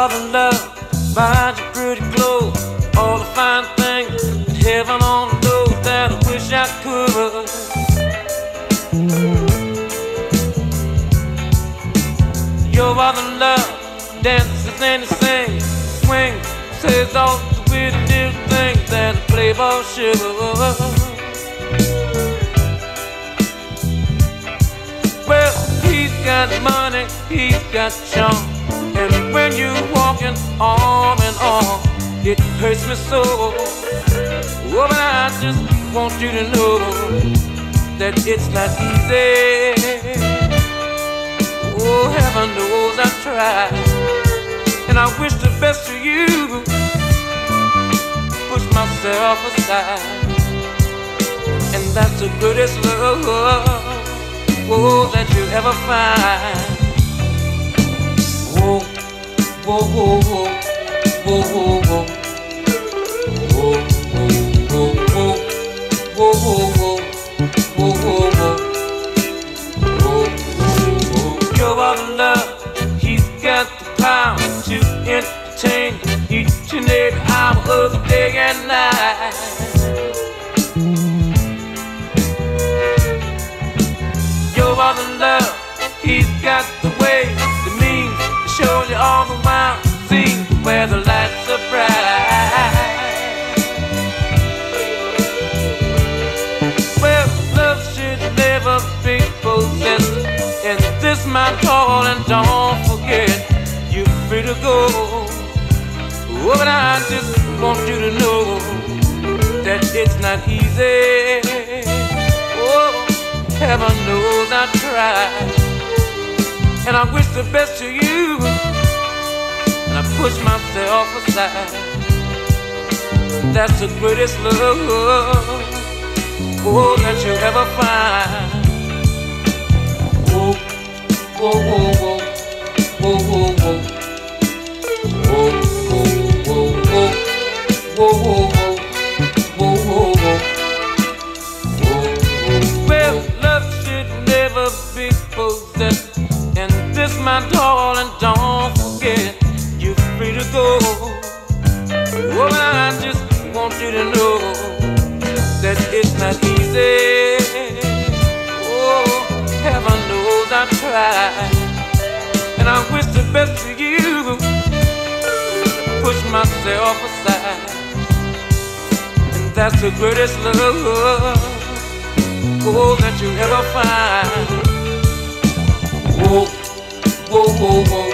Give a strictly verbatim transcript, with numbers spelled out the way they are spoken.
other love, buys you pretty clothes, all the fine things that heaven only knows that I wish I could. Your other love dances and it sings, swings, says all the weird little things that a playboy should. Well, he's got money, he's got charm, and when you're walking arm in arm, it hurts me so. Oh, but I just want you to know that it's not easy. Oh, heaven knows I've tried, and I wish the best for you. Push myself aside, and that's the greatest love, oh, that you'll ever find. Whoa, whoa, whoa, whoa, whoa, whoa, whoa, whoa, whoa, whoa, whoa, whoa, whoa, whoa, whoa. Your other love, he's got the power to entertain each and every hour of the day and night. Your other love, he's got the way, the means to show you all the wild scenes where the lights are bright. Well, love should never be possessed, and this my darling, don't forget, you're free to go. Oh, but I just want you to know that it's not easy. Oh, heaven knows I tried, and I wish the best to you, and I push myself aside. That's the greatest love, oh, that you'll ever find. Whoa, whoa, whoa, whoa, whoa, whoa, whoa, whoa, whoa, whoa, whoa, whoa, whoa, whoa. Well, love should never be possessed, and this, my darling, don't forget, you're free to go. Oh, I just want you to know that it's not easy. Oh, heaven knows I tried, and I wish the best for you. Push myself aside, and that's the greatest love, oh, that you ever find. Whoa, whoa, whoa, whoa.